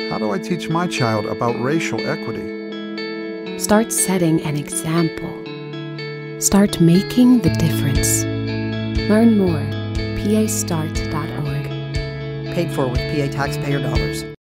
How do I teach my child about racial equity? Start setting an example. Start making the difference. Learn more. PAStart.org. Paid for with PA taxpayer dollars.